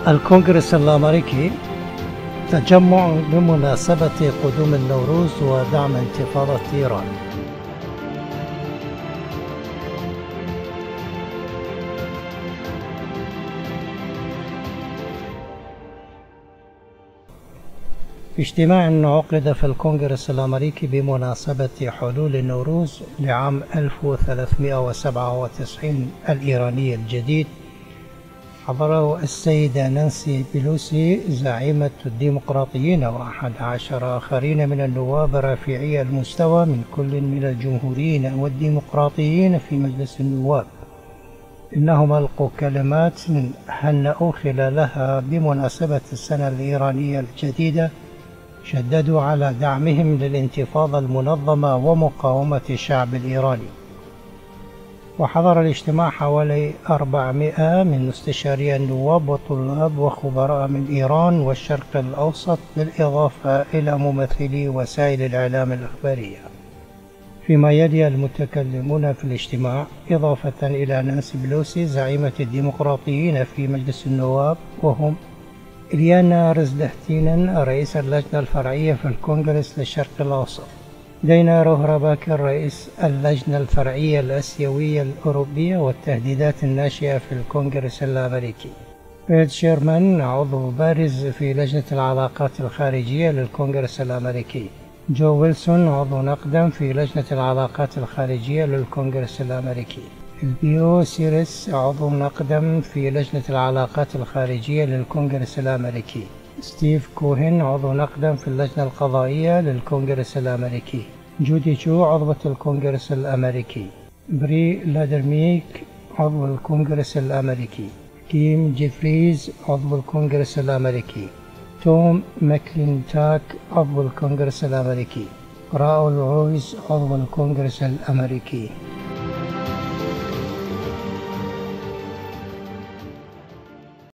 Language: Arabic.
الكونغرس الأمريكي تجمع بمناسبة قدوم النوروز ودعم انتفاضة إيران. في اجتماع عقد في الكونغرس الأمريكي بمناسبة حلول النوروز لعام 1397 الإيراني الجديد، حضره السيدة نانسي بيلوسي زعيمة الديمقراطيين و11 آخرين من النواب رافعي المستوى من كل من الجمهوريين والديمقراطيين في مجلس النواب. إنهم ألقوا كلمات هنأوا خلالها بمناسبة السنة الإيرانية الجديدة، شددوا على دعمهم للانتفاضة المنظمة ومقاومة الشعب الإيراني. وحضر الاجتماع حوالي 400 من مستشاري النواب وطلاب وخبراء من إيران والشرق الأوسط، بالإضافة إلى ممثلي وسائل الإعلام الإخبارية. فيما يلي المتكلمون في الاجتماع إضافة إلى نانسي بيلوسي زعيمة الديمقراطيين في مجلس النواب، وهم إليانا رزدهتينن رئيس اللجنة الفرعية في الكونغرس للشرق الأوسط، دينا روهرباكر رئيس اللجنة الفرعية الآسيوية الأوروبية والتهديدات الناشئة في الكونغرس الأمريكي، بيل شيرمان عضو بارز في لجنة العلاقات الخارجية للكونغرس الأمريكي، جو ويلسون عضو نقدم في لجنة العلاقات الخارجية للكونغرس الأمريكي، البيو سيريس عضو نقدم في لجنة العلاقات الخارجية للكونغرس الأمريكي، ستيف كوهن عضو نقدم في اللجنة القضائية للكونغرس الأمريكي، جودي تشو عضوة الكونغرس الأمريكي، بري لادرميك عضو الكونغرس الأمريكي، كيم جيفريز عضو الكونغرس الأمريكي، توم ماكلينتاك عضو الكونغرس الأمريكي، راؤول رويز عضو الكونغرس الأمريكي.